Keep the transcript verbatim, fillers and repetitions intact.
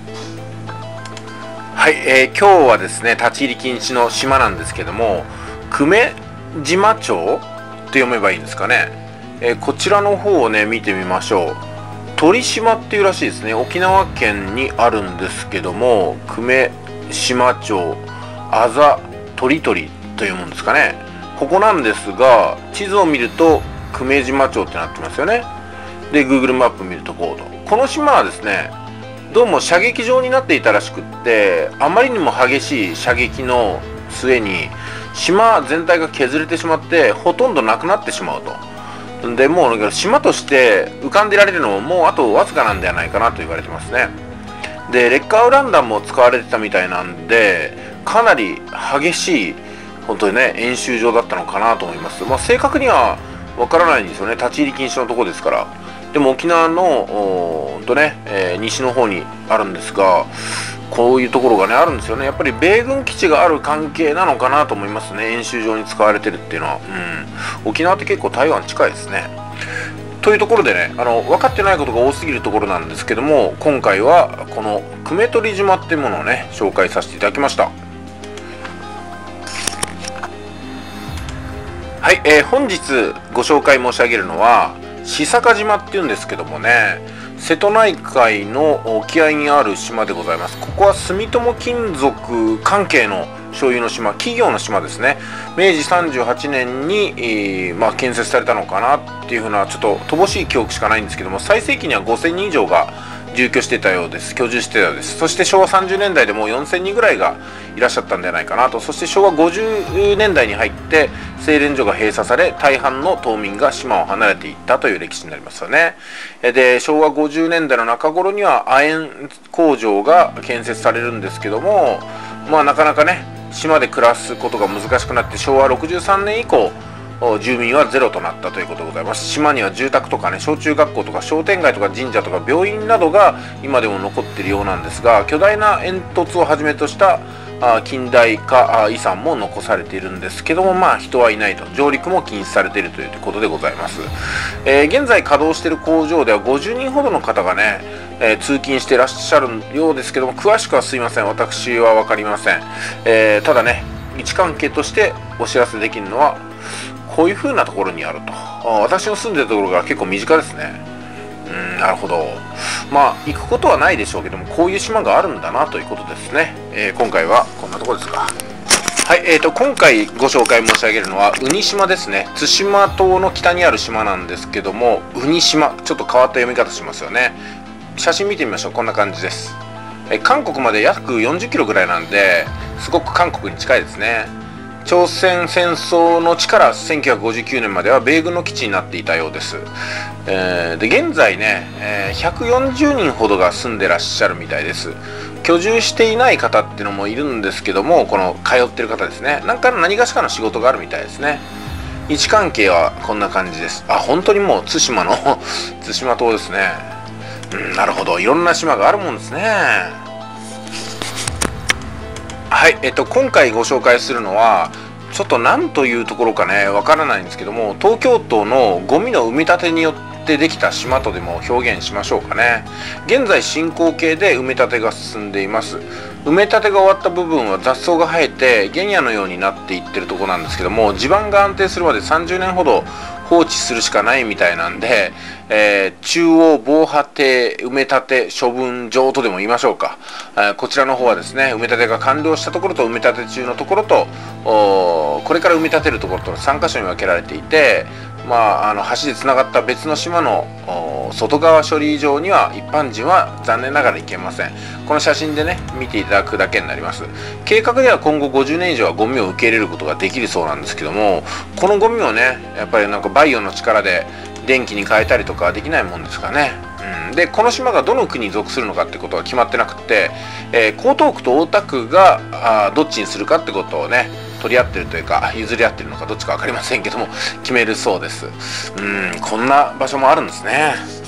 はい、えー、今日はですね、立ち入り禁止の島なんですけども、久米島町って読めばいいんですかね。えー、こちらの方をね、見てみましょう。鳥島っていうらしいですね。沖縄県にあるんですけども、久米島町、あざ鳥鳥というもんですかね。ここなんですが、地図を見ると久米島町ってなってますよね。で Google マップ見るとこうと、この島はですね、どうも射撃場になっていたらしくって、あまりにも激しい射撃の末に島全体が削れてしまってほとんどなくなってしまうと。でもう島として浮かんでられるのももうあとわずかなんではないかなと言われてますね。でレッカーウラン弾も使われてたみたいなんで、かなり激しい本当にね演習場だったのかなと思います。まあ正確にはわからないんですよね、立ち入り禁止のところですから。でも沖縄のとね、えー、西の方にあるんですが、こういうところがねあるんですよね。やっぱり米軍基地がある関係なのかなと思いますね、演習場に使われてるっていうのは。うん、沖縄って結構台湾近いですね。というところでね、あの分かってないことが多すぎるところなんですけども、今回はこの久米鳥島っていうものをね紹介させていただきました。はい、えー、本日ご紹介申し上げるのは久坂島っていうんですけどもね、瀬戸内海の沖合にある島でございます。ここは住友金属関係の所有の島、企業の島ですね。めいじさんじゅうはちねんに、えーまあ、建設されたのかなっていうふうなちょっと乏しい記憶しかないんですけども、最盛期にはごせんにん以上が住居してたようです。居住してたようです。そしてしょうわさんじゅうねんだいでもうよんせんにんぐらいがいらっしゃったんじゃないかなと。そしてしょうわごじゅうねんだいに入って製錬所が閉鎖され、大半の島民が島を離れていったという歴史になりますよね。でしょうわごじゅうねんだいの中頃には亜鉛工場が建設されるんですけども、まあなかなかね島で暮らすことが難しくなって、しょうわろくじゅうさんねん以降住民はゼロとなったということでございます。島には住宅とかね、小中学校とか商店街とか神社とか病院などが今でも残っているようなんですが、巨大な煙突をはじめとした近代化遺産も残されているんですけども、まあ人はいないと、上陸も禁止されているということでございます。えー、現在稼働している工場ではごじゅうにんほどの方がね、えー、通勤していらっしゃるようですけども、詳しくはすいません、私は分かりません。えー、ただね、位置関係としてお知らせできるのはこういう風なところにあると。私の住んでるところが結構身近ですね。うん、なるほど。まあ行くことはないでしょうけども、こういう島があるんだなということですね。えー、今回はこんなところですか。はい、えーと今回ご紹介申し上げるのはウニ島ですね。対馬島の北にある島なんですけども、ウニ島、ちょっと変わった読み方しますよね。写真見てみましょう。こんな感じです。え韓国まで約よんじゅっキロぐらいなんで、すごく韓国に近いですね。朝鮮戦争の地からせんきゅうひゃくごじゅうきゅうねんまでは米軍の基地になっていたようです。えー、で現在ね、えー、ひゃくよんじゅうにんほどが住んでらっしゃるみたいです。居住していない方っていうのもいるんですけども、この通ってる方ですね、なんか何がしかの仕事があるみたいですね。位置関係はこんな感じです。あ、本当にもう対馬の対馬島ですね。うん、なるほど、いろんな島があるもんですね。はい、えっと今回ご紹介するのはちょっと何というところかねわからないんですけども、東京都のゴミの埋め立てによってできた島とでも表現しましょうかね。現在進行形で埋め立てが進んでいます。埋め立てが終わった部分は雑草が生えて原野のようになっていってるところなんですけども、地盤が安定するまでさんじゅうねんほど放置するしかないみたいなんで、えー、中央防波堤埋め立て処分場とでも言いましょうか、えー、こちらの方はですね、埋め立てが完了したところと埋め立て中のところとこれから埋め立てるところとさんかしょに分けられていて、まあ、あの橋でつながった別の島の外側処理場には一般人は残念ながら行けません。この写真でね見ていただくだけになります。計画では今後ごじゅうねん以上はゴミを受け入れることができるそうなんですけども、このゴミをねやっぱりなんかバイオの力で電気に変えたりとかできないもんですかね。うん、でこの島がどの区に属するのかってことは決まってなくて、えー、江東区と大田区があどっちにするかってことをね取り合ってるというか譲り合ってるのかどっちか分かりませんけども決めるそうです。うん、こんな場所もあるんですね。